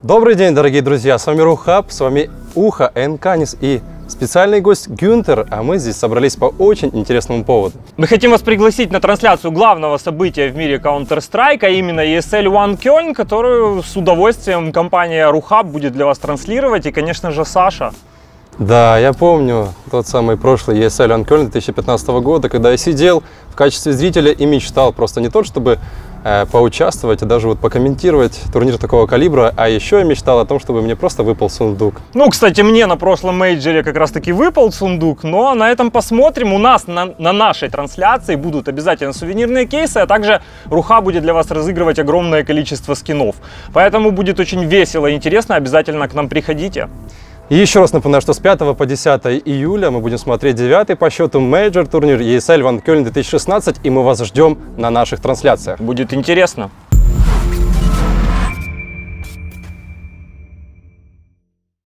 Добрый день, дорогие друзья, с вами Рухаб, с вами Ухо, Энканис и специальный гость Гюнтер, а мы здесь собрались по очень интересному поводу. Мы хотим вас пригласить на трансляцию главного события в мире Counter-Strike, а именно ESL One Köln, которую с удовольствием компания Рухаб будет для вас транслировать, и, конечно же, Саша. Да, я помню тот самый прошлый ESL One Köln 2015 года, когда я сидел в качестве зрителя и мечтал просто не то, чтобы поучаствовать и даже вот покомментировать турнир такого калибра, а еще я мечтал о том, чтобы мне просто выпал сундук. Ну, кстати, мне на прошлом мейджоре как раз-таки выпал сундук, но на этом посмотрим. У нас на нашей трансляции будут обязательно сувенирные кейсы, а также Руха будет для вас разыгрывать огромное количество скинов. Поэтому будет очень весело и интересно, обязательно к нам приходите. И еще раз напоминаю, что с 5 по 10 июля мы будем смотреть 9-й по счету мейджор турнир ESL One Köln 2016, и мы вас ждем на наших трансляциях. Будет интересно.